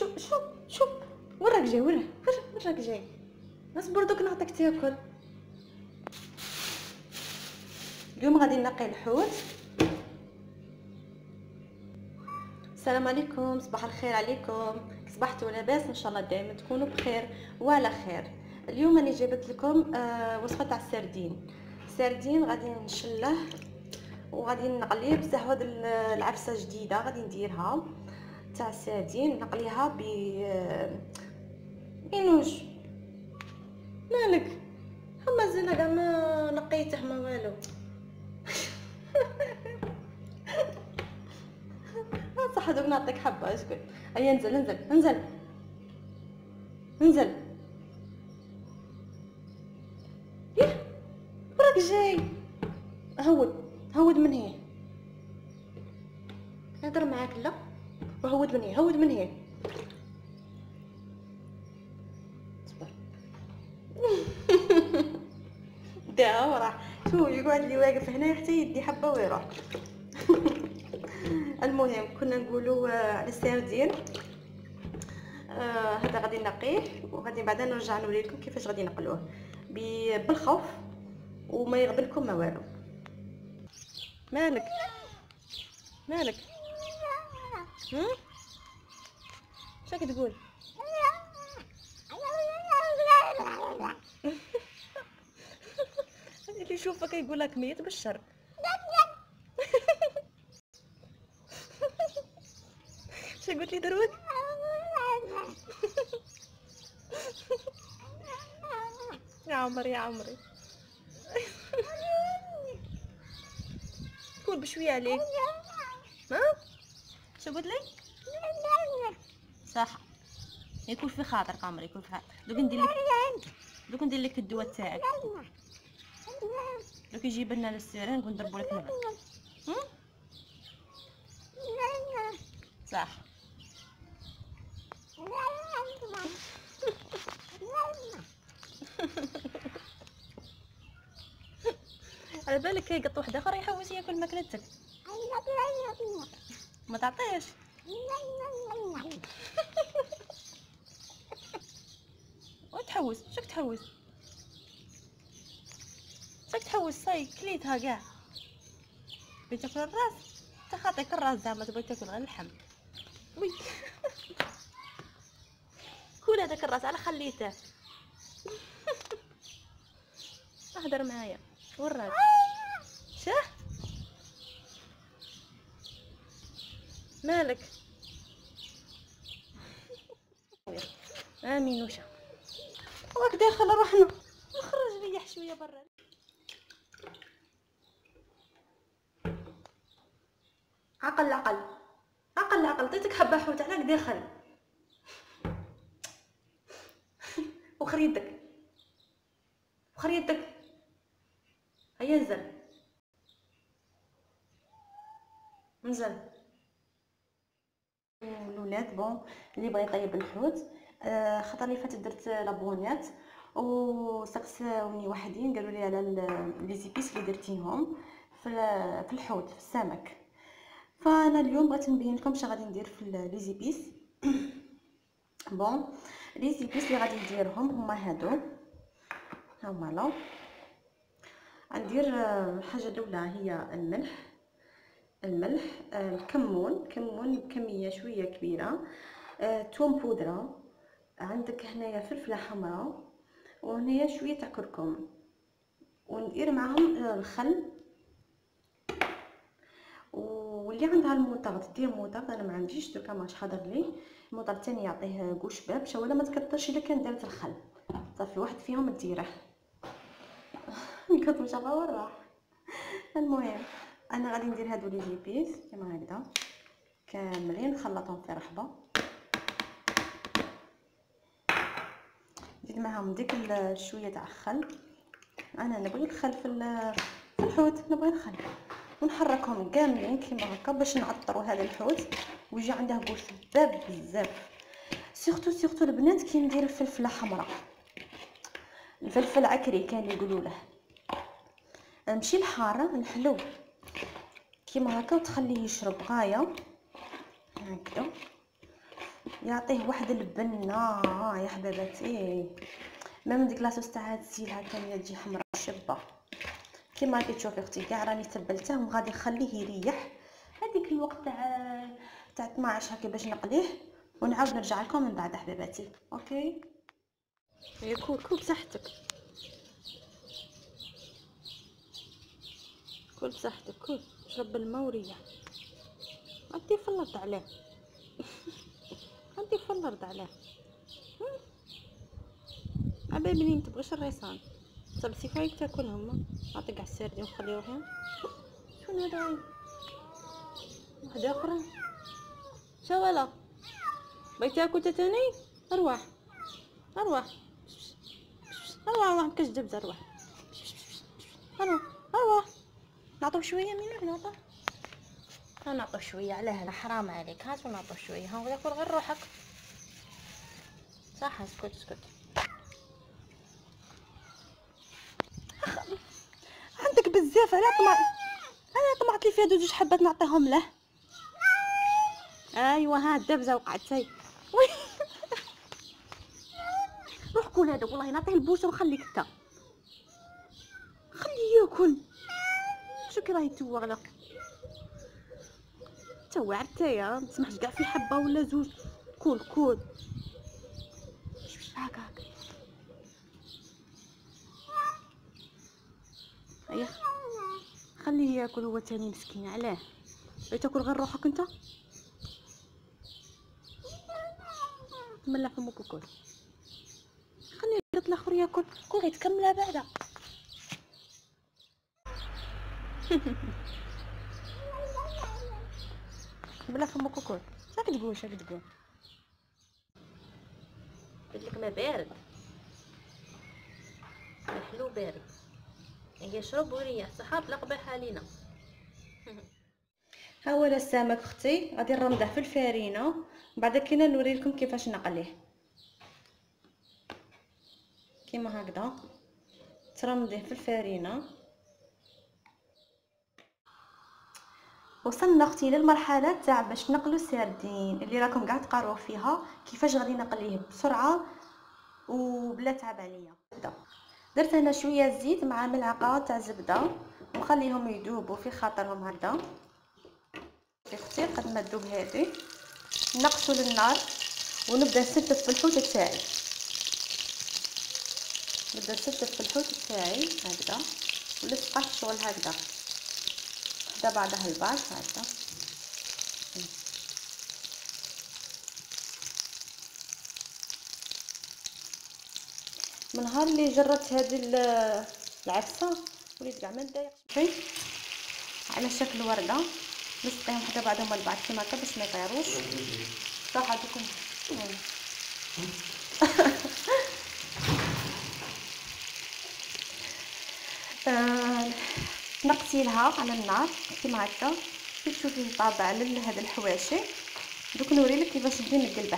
شوف وين راك جاي؟ وين راك جاي؟ اصبر دوك نعطيك تاكل. اليوم غادي نقي الحوت. السلام عليكم، صباح الخير عليكم، صبحتوا لاباس؟ ان شاء الله دائما تكونوا بخير وعلى خير. اليوم انا جابت لكم وصفه تاع السردين غادي نشله وغادي نقليه. بصح هاد العفسه جديده غادي نديرها تاع السردين، نقليها بينوش. مالك هما زينه كاع ما نقيته ما والو. صح دوك نعطيك حبه. اسكت، هيا انزل. ياه وراك جاي؟ هود من هي، نهضر معاك لا. وهود من هي صبر. دا وراه شوف يقعد لي واقف هنا حتى يدي حبه ويروح. المهم كنا نقولوا على السردين. هذا غادي نقيه وغادي بعدا نرجع نوريكم كيفاش غادي نقلوه بالخوف وما يغبنكم ما والو. مالك شاك تقول؟ اللي يشوفك يقول لك ميت بالشر. شا قلت لي دروك؟ يا عمري قول بشويه عليك. ها شا قلت لي؟ صح، يكون في خاطرك عمري، يكون في خاطرك. دوك ندير لك الدواء تاعك. دوك يجيب لنا للسيران نقول نضربوا لك نبات. صح. على بالك يقط واحد اخر يحوس ياكل ماكلتك. ما تعطيش. وتحوس شك تحوس صاي كليتها كاع. بغيت تاكل الراس تخاطيك الراس زعما تبغي تاكل غير اللحم. وي كول هذاك الراس على خليته. اهدر معايا والراس شاه مالك؟ امين وشا راك داخل روحنا. نخرج ريح شويه برا. عقل عطيتك حبه حوت عليك داخل. وخر يدك هيا انزل. الولاد بون اللي بغى يطيب الحوت خطر اللي فات درت لابونيات وسقساوني وحدين قالوا لي على لي زيبيس اللي درتيهم في الحوت في السمك. فانا اليوم بغيت نبين لكم اش غادي ندير في لي زيبيس. بون لي زيبيس اللي غادي نديرهم هما هادو هما لا. غندير الحاجه الاولى هي الملح الكمون بكميه شويه كبيره، توم بودره، عندك هنايا فلفله حمراء، وهنايا شويه تاع كركم، وندير معهم الخل. واللي عندها الموطارد دير موطارد، انا ما عنديش دركا ماش حاضر لي الموطارد تاني يعطيه كوش بابش ولا ما تكثرش الا كان دارت الخل صافي واحد فيهم ديره. نكت ان شاء الله وراح. المهم انا غادي ندير هادو لي زيبيس كيما هكذا كاملين نخلطهم في رحبه. نزيد معاهم ديك شويه تاع الخل. انا نبغي الخل في الحوت، نبغي الخل ونحركهم كاملين كيما هكا باش نعطروا هذا الحوت ويجي عنده قوش بزاف. سورتو البنات كي ندير الفلفله حمراء، الفلفل عكري كان يقولوا له، ماشي الحاره الحلو كيما هكا وتخليه يشرب غايه هكذا. يعطيه واحد البنه يا حباباتي. ميم ديك لاصوص تاع هاد الزيت هكا تجي حمراء شابه كيما راكي تشوفي اختي. كاع راني تبلته وغادي نخليه يريح هذيك الوقت تاع 12 هكا باش نقليه، ونعاود نرجع لكم من بعد حباباتي. اوكي يا كول بصحتك، كل بصحتك، كل شرب الماء وريح. انتي فلرت عليه انتي فلرت عليه. عبابني انت تبغيش الريصان صب سيفايك تاكلهم. نعطيك على السردين وخلي روحي. شنو هذا؟ واحده اخرى شوالا بغيت تاكل تاني؟ ارواح ارواح ارواح كاش دبز ارواح ارواح. نعطوه شويه منك نعطوه. نعطوه شويه علاه؟ لا حرام عليك، هات ونعطوه شويه. ها تاكل غير روحك. صح اسكت. عندك بزاف. انا طمعت لي فيها جوج حبات نعطيهم له. ايوا ها الدبزه وقعت هاي. روح كل هذا والله نعطيه البوشه ونخليك انت خليه ياكل. شو كي راهي توغله توا عرفتيا ما تسمحش كاع في حبه ولا زوج. كول هاكا ايا خليه ياكل هو تاني مسكين. علاه تاكل غير روحك انت؟ تملع فمك وكل. خليه الاخر ياكل. كل غيتكملها بعدا. بلا فمك وكل. شاك تقول قلت لك ما بارد، الحلو بارد. هي شرب وريح صحاب لا قبيح علينا. ها هو السمك اختي. غادي نرمضه في الفرينه بعد كده نوري لكم كيفاش نقليه. كيما هكذا ترمضيه في الفرينه. وصلنا اختي للمرحله تاع باش نقلو السردين اللي راكم قاع تقراو فيها كيفاش غادي نقليه بسرعه وبلا تعب عليا. درت هنا شويه زيت مع ملعقه تاع زبده ونخليهم يذوبوا في خاطرهم هكذا. اختي قد ما تذوب هذه نقصوا للنار ونبدا نستف في الحوت تاعي. نبدا نستف في الحوت تاعي هكذا ولصقه الشغل هكذا وحده بعدها البعض هكذا. من نهار اللي جربت هذه العفسه وليت كاع ما نضايقش. على شكل ورده نسقيهم حتى بعدهم البعض كيما هكا باش ما يطيروش. صح هذوكم نقصي لها على النار كيما هكا كي تشوفي طابع لهذا الحواشي. دوك نوريلك كيفاش نبدا نقلبه.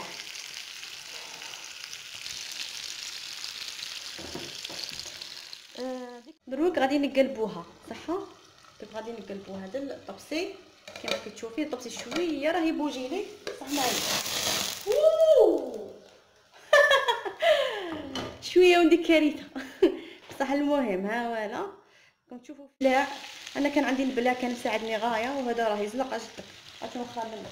دروك غادي نقلبوها صحه. دوك غادي نقلبوا هذا الطبسي كيما كتشوفي. الطبسي شويه راه يبوجي لي صح معايا. شويه وندي كارثه. بصح المهم ها ولا راكم تشوفوا لا انا كان عندي البلا كان مساعدني غايه وهذا راه يزلق اجدك اتوخى منه.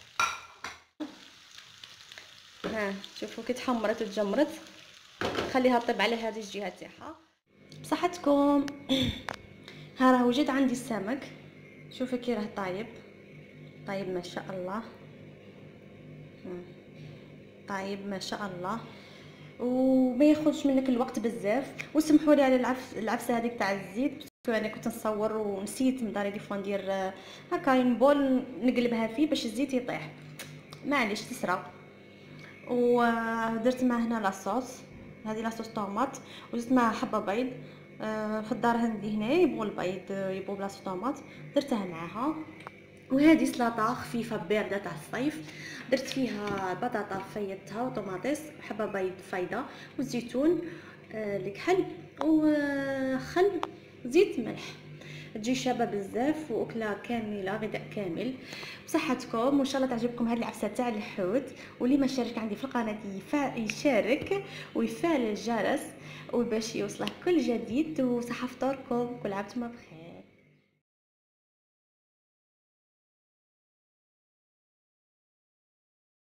ها شوفوا كي تحمرت وتجمرت خليها طيب على هذه الجهه تاعها بصحتكم. ها راه وجد عندي السمك. شوفي كي راه طايب ما شاء الله. طايب ما شاء الله وما ياخذش منك الوقت بزاف. وسمحوا لي على العفسه هذيك تاع الزيت. انا كنت نصور ونسيت من داري دي فوا ندير هكا بول نقلبها فيه باش الزيت يطيح. معليش تسرى. ودرت معاه هنا لاصوص. هذه لاصوص طوماط وزدت معها حبه بيض. في الدار عندي هنا يبغوا البيض يبغوا بلاصه طوماط درتها معاها. وهذه سلطه خفيفه بارده تاع الصيف. درت فيها بطاطا فيضتها وطوماطيس وحبه بيض فايده والزيتون الكحل وخل زيت ملح. تجي شابه بزاف واكله كامله، غذاء كامل بصحتكم. وان شاء الله تعجبكم هذه العفسه تاع الحوت. واللي ما شارك عندي في القناه يشارك ويفعل الجرس وباش يوصله كل جديد. وصحه فطوركم، كل عام وانتم بخير.